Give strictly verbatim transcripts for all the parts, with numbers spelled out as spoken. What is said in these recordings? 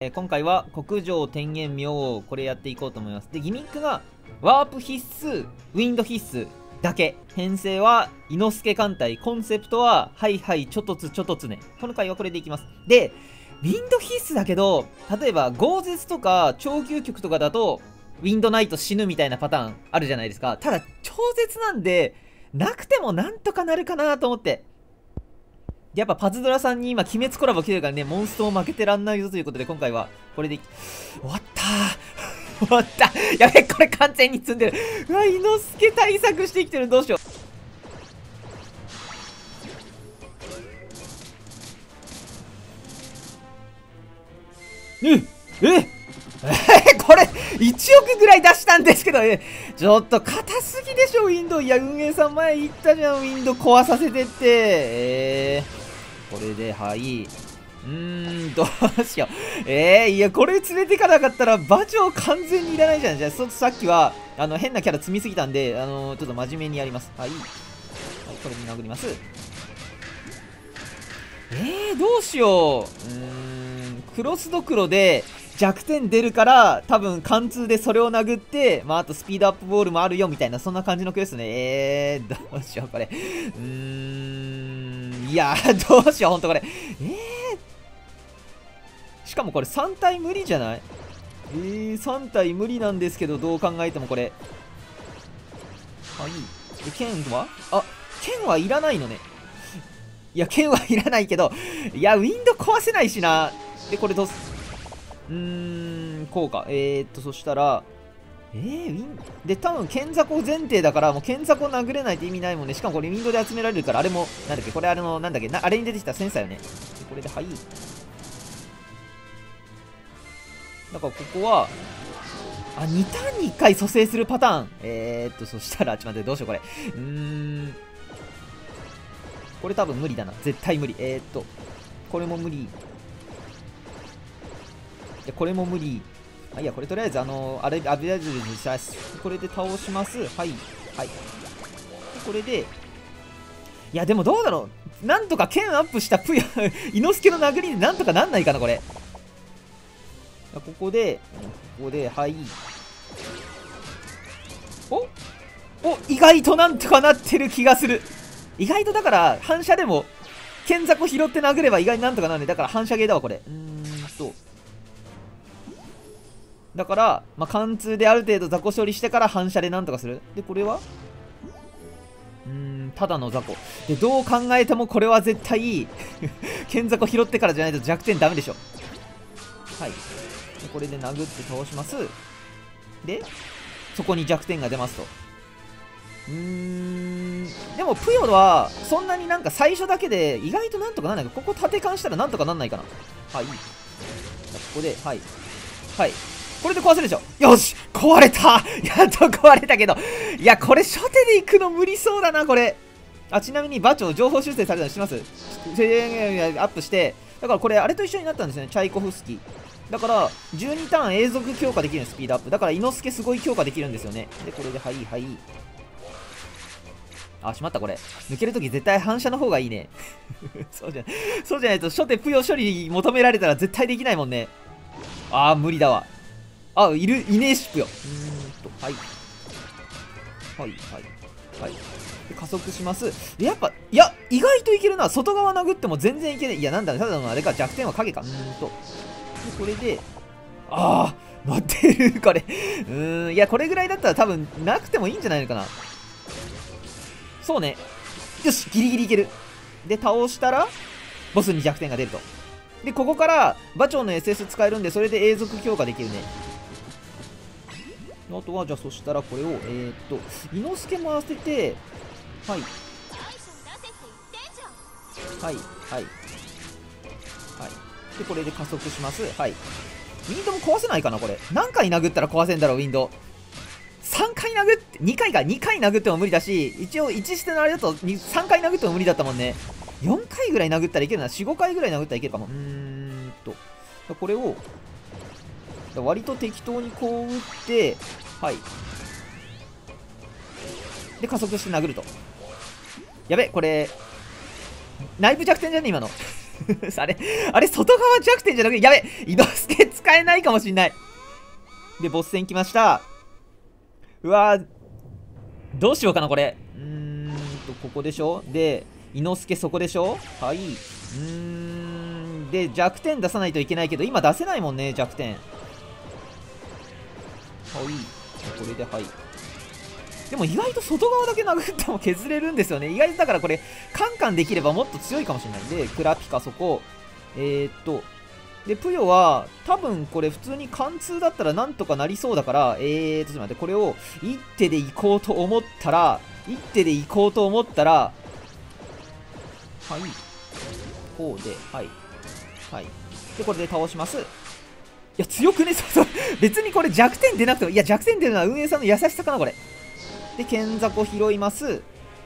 えー、今回は国城天元明王、これやっていこうと思います。で、ギミックがワープ必須、ウィンド必須だけ。編成は伊之助艦隊、コンセプトははいはいちょとつちょとつね。この回はこれでいきます。で、ウィンド必須だけど、例えば豪絶とか超究極とかだとウィンドナイト死ぬみたいなパターンあるじゃないですか。ただ超絶なんでなくてもなんとかなるかなと思って。やっぱパズドラさんに今鬼滅コラボ来てるからね、モンストも負けてらんないぞということで、今回はこれで終わったー終わったやべ、これ完全に積んでる。うわ、伊之助対策してきてる。どうしよう。えええこれいちおくぐらい出したんですけど、えちょっと硬すぎでしょウィンドウ。いや、運営さん前言ったじゃん、ウィンドウ壊させてって。えーこれで、はい。うーん、どうしよう。えー、いや、これ連れてかなかったら、馬長完全にいらないじゃん。じゃあ、そさっきは、あの、変なキャラ積みすぎたんで、あのー、ちょっと真面目にやります。はい。はい、これに殴ります。えー、どうしよう。うーん、クロスドクロで弱点出るから、多分貫通でそれを殴って、まあ、あとスピードアップボールもあるよ、みたいな、そんな感じのクエストね。えー、どうしよう、これ。うーん、いやー、どうしよう、ほんとこれ。えー、しかもこれさん体無理じゃない？えー、さん体無理なんですけど、どう考えてもこれ。はい。で、剣はあ、剣はいらないのね。いや、剣はいらないけど、いや、ウィンド壊せないしな。で、これどうす、うーん、こうか。えーっと、そしたら、えー、ウィン、で、多分、剣雑魚前提だから、もう剣雑魚殴れないって意味ないもんね。しかもこれ、ウィンドで集められるから、あれも、なんだっけ、これ、あれの、なんだっけ、なあれに出てきたセンサーよね。でこれで、はい。だから、ここは、あ、にターンにいっかい蘇生するパターン。えーっと、そしたら、ちょっと待って、どうしよう、これ。うーん。これ多分無理だな。絶対無理。えー、っと、これも無理。で、これも無理。あ、いや、これとりあえず、あのー、あれ、アビラジルにします。これで倒します。はい。はい。これで、いや、でもどうだろう。なんとか剣アップしたプヨ、伊之助の殴りでなんとかなんないかな、これ。ここで、ここで、はい。おお、意外となんとかなってる気がする。意外とだから反射でも剣雑魚拾って殴れば意外になんとかなるね。だから反射ゲーだわこれ。うーんとだから、まあ、貫通である程度雑魚処理してから反射でなんとかする。でこれはうーんただの雑魚で、どう考えてもこれは絶対剣雑魚拾ってからじゃないと弱点ダメでしょ。はい。でこれで殴って倒します。でそこに弱点が出ますと。うーんでもプヨはそんなになんか最初だけで意外となんとかなんないか。ここ縦貫したらなんとかなんないかな。はい。ここではいはいこれで壊せるでしょ。よし壊れたやっと壊れたけど、いやこれ初手で行くの無理そうだなこれ。あ、ちなみに馬長情報修正されたの知ってます？制限アップして、だからこれあれと一緒になったんですね、チャイコフスキー。だからじゅうにターン永続強化できるの、スピードアップだから伊之助すごい強化できるんですよね。でこれではいはい。あ、しまった、これ。抜けるとき絶対反射の方がいいね。そうじゃ、そうじゃないと、初手ぷよ処理求められたら絶対できないもんね。あー、無理だわ。あ、いる、いねえしぷよ。うーんと、はい。はい、はい。はい。で、加速します。で、やっぱ、いや、意外といけるな。外側殴っても全然いけない。いや、なんだ、ただのあれか、弱点は影か。うーんと。で、これで、あー、乗ってる、これ。うーん、いや、これぐらいだったら多分、なくてもいいんじゃないのかな。そうね。よしギリギリいける。で、倒したら、ボスに弱点が出ると。で、ここから、馬長の エスエス 使えるんで、それで永続強化できるね。あとは、じゃあ、そしたらこれを、えー、っと、伊之助も合わせて、はい。はい、はい。はい。で、これで加速します。はい。ウィンドウも壊せないかな、これ。何回殴ったら壊せんだろう、ウィンドウ。さんかい殴って、にかいがにかい殴っても無理だし、一応いち捨てのあれだとさんかい殴っても無理だったもんね。よんかいぐらい殴ったらいけるな。よん、ごかいぐらい殴ったらいけるかも。うーんと。これを、割と適当にこう打って、はい。で、加速して殴ると。やべ、これ、内部弱点じゃね今の。あれ、あれ、外側弱点じゃなくて、やべ、伊之助使使えないかもしんない。で、ボス戦来ました。うわー、どうしようかな、これ。うーんと、ここでしょ。で、伊之助そこでしょ。はい。うーん。で、弱点出さないといけないけど、今出せないもんね、弱点。はい。これで、はい。でも意外と外側だけ殴っても削れるんですよね。意外とだからこれ、カンカンできればもっと強いかもしれないんで、クラピカそこ。えー、っと、で、ぷよは、多分これ普通に貫通だったらなんとかなりそうだから、えーと、ちょっと待って、これを一手で行こうと思ったら、一手で行こうと思ったら、はい。こうで、はい。はい。で、これで倒します。いや、強くね、そうそう。別にこれ弱点出なくても、いや、弱点出るのは運営さんの優しさかな、これ。で、剣雑魚拾います。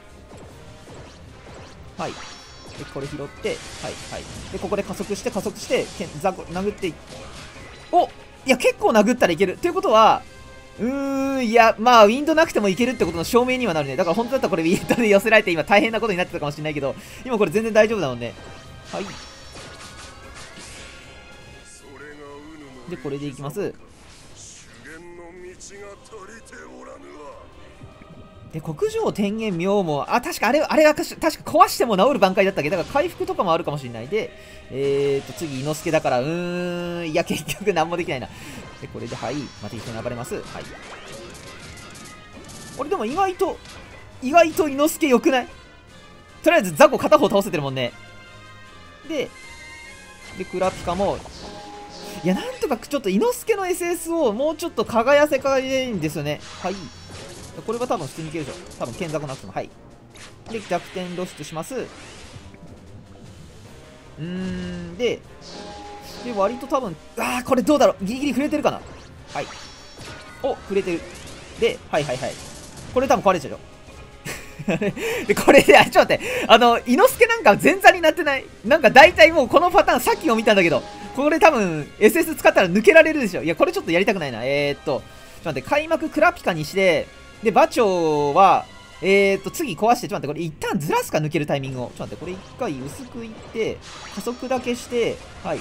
はい。で、これ拾って、はい、はい。で、ここで加速して、加速して、ザコ、殴ってい、お、いや、結構殴ったらいける。ということは、うーん、いや、まあ、ウィンドなくてもいけるってことの証明にはなるね。だから、本当だったらこれ、ウィンドで寄せられて、今、大変なことになってたかもしれないけど、今これ全然大丈夫だもんね。はい。で、これでいきます。で、国上天元妙も、あ、確かあれ、あれが、確か壊しても治る挽回だったっけ。だから回復とかもあるかもしれない。で、えーと、次、伊之助だから、うーん、いや、結局何もできないな。で、これで、はい、また一緒に暴れます。はい。あれ、でも意外と、意外と伊之助良くない？とりあえず、雑魚片方倒せてるもんね。で、で、クラピカも、いや、なんとかちょっと伊之助の エスエス をもうちょっと輝せかいんですよね。はい。これは多分普通にいけるでしょ。多分剣雑なくても。はい。で、逆転露出します。うーん、で、で、割と多分、あー、これどうだろう。ギリギリ触れてるかな。はい。お、触れてる。で、はいはいはい。これ多分壊れちゃうよ。で、これで、あ、ちょっと待って。あの、伊之助なんか前座になってない？なんか大体もうこのパターンさっきも見たんだけど、これ多分 エスエス 使ったら抜けられるでしょ。いや、これちょっとやりたくないな。えー、っと、ちょっと待って、開幕クラピカにして、で、馬長は、えーと、次壊して、ちょっと待って、これ一旦ずらすか抜けるタイミングを。ちょっと待って、これ一回薄くいって、加速だけして、はい。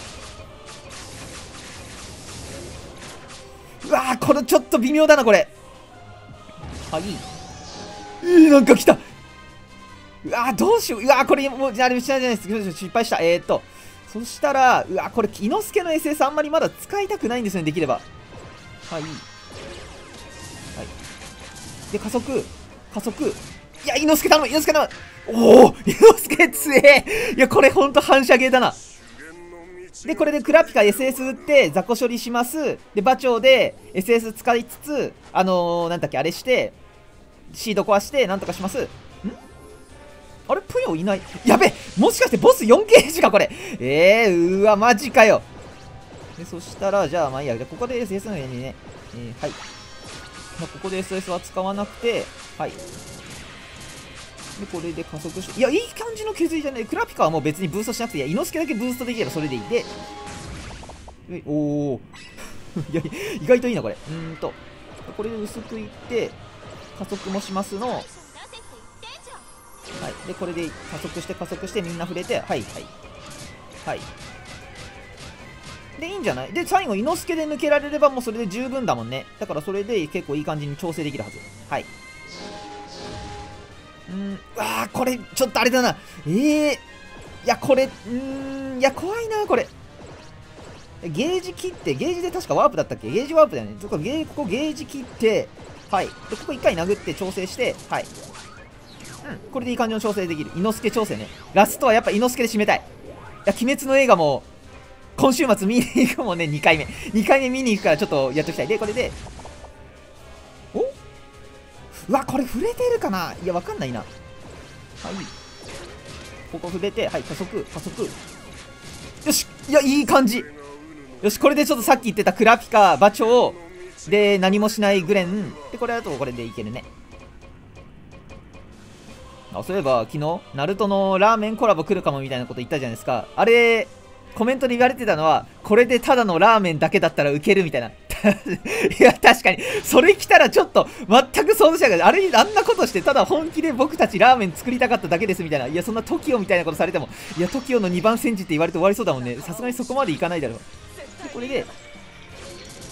うわー、これちょっと微妙だな、これ。はい。えー、なんか来た。うわー、どうしよう。うわー、これ、もう、あれ、じゃないです。失敗した。えーと、そしたら、うわー、これ、伊之助の エスエス あんまりまだ使いたくないんですよね、できれば。はい。はい。で、加速、加速。いや、伊之助頼む、伊之助頼む。おお、伊之助強え。いや、これほんと反射ゲーだな。で、これでクラピカ エスエス 打って、雑魚処理します。で、馬長で エスエス 使いつつ、あのー、なんだっけ、あれして、シード壊して、なんとかします。んあれ、ぷよいない。やべえ、もしかしてボスよんゲージか、これ。えー、うわ、マジかよ。で、そしたら、じゃあ、まあいいや。ここで エスエス のようにね、えー、はい。まあ、ここで エスエス は使わなくて、はい。で、これで加速し、いや、いい感じの削りじゃない。クラピカはもう別にブーストしなくていいや。伊之助だけブーストできればそれでいい。で、おおいや、意外といいな、これ。うーんと、これで薄くいって、加速もしますの。はい。で、これで加速して加速してみんな触れて、はい、はい。はい。で、いいんじゃない？で、最後、伊之助で抜けられればもうそれで十分だもんね。だからそれで結構いい感じに調整できるはず。はい。うーん、うわー、これ、ちょっとあれだな。えー、いや、これ、うーん、いや、怖いな、これ。ゲージ切って、ゲージで確かワープだったっけ？ゲージワープだよね。ちょっとゲー、ここゲージ切って、はい。で、ここ一回殴って調整して、はい。うん、これでいい感じの調整できる。伊之助調整ね。ラストはやっぱ伊之助で締めたい。いや、鬼滅の映画も、今週末見に行くもんね、にかいめ。にかいめ見に行くからちょっとやっときたい。で、これで、お？うわ、これ触れてるかな？いや、わかんないな。はい。ここ触れて、はい、加速、加速。よし！いや、いい感じ！よし、これでちょっとさっき言ってたクラピカ、馬長、で、何もしないグレン。で、これだとこれでいけるね。あ、そういえば、昨日、ナルトのラーメンコラボ来るかもみたいなこと言ったじゃないですか。あれ、コメントで言われてたのは、これでただのラーメンだけだったらウケるみたいな。いや、確かに、それ来たらちょっと、全く想像しなかった。あれ、あんなことして、ただ本気で僕たちラーメン作りたかっただけですみたいな。いや、そんな トキオ みたいなことされても、いや、トキオ のにばん戦時って言われて終わりそうだもんね。さすがにそこまでいかないだろう。で、これで、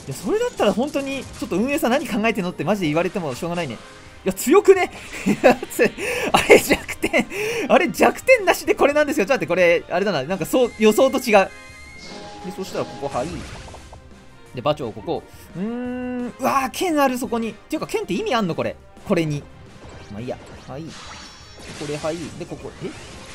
や、それだったら本当に、ちょっと運営さん何考えてんのってマジで言われてもしょうがないね。いや、強くねいやつあれ弱点あれ弱点なしでこれなんですよ。ちょっと待って、これ、あれだな。なんかそう、予想と違う。で、そしたらここ、はい。で、馬長ここ。うーん、うわー、剣ある、そこに。っていうか、剣って意味あんのこれ。これに。まあいいや。はい。これ、はい。で、ここ、え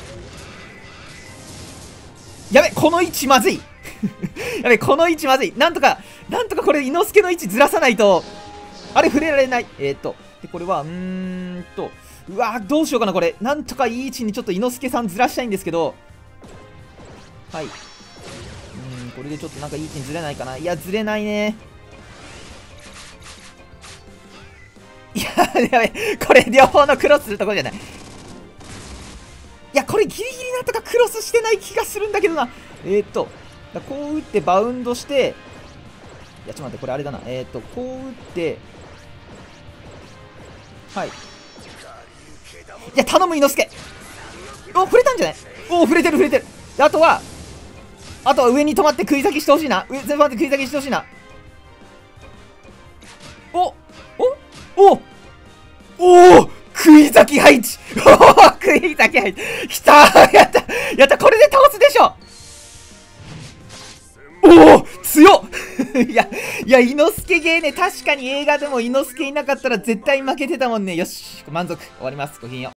やべ、この位置まずいやべ、この位置まずい。なんとか、なんとかこれ、伊之助の位置ずらさないと、あれ、触れられない。えー、っと、で、これは、うーんと、うわー、どうしようかな、これ。なんとかいい位置にちょっと伊之助さんずらしたいんですけど、はい。うーん、これでちょっとなんかいい位置にずれないかな。いや、ずれないね。いや、やべ、これ、両方のクロスするところじゃない。いや、これギリギリなんとかクロスしてない気がするんだけどな。えー、っと、こう打ってバウンドして、いや、ちょっと待って、これあれだな。えー、っと、こう打って、はい。いや、頼む、伊之助。お、触れたんじゃない？お、触れてる、触れてる。で、あとは、あとは上に止まって食い裂きしてほしいな。上、全部待って食い裂きしてほしいな。おおおおお食い裂き配置おお食い裂き配置きたーやったやったこれで倒すでしょおお強っいや、いや、伊之助ゲーね、確かに映画でも伊之助いなかったら絶対負けてたもんね。よし、満足。終わります。ごきげんよう。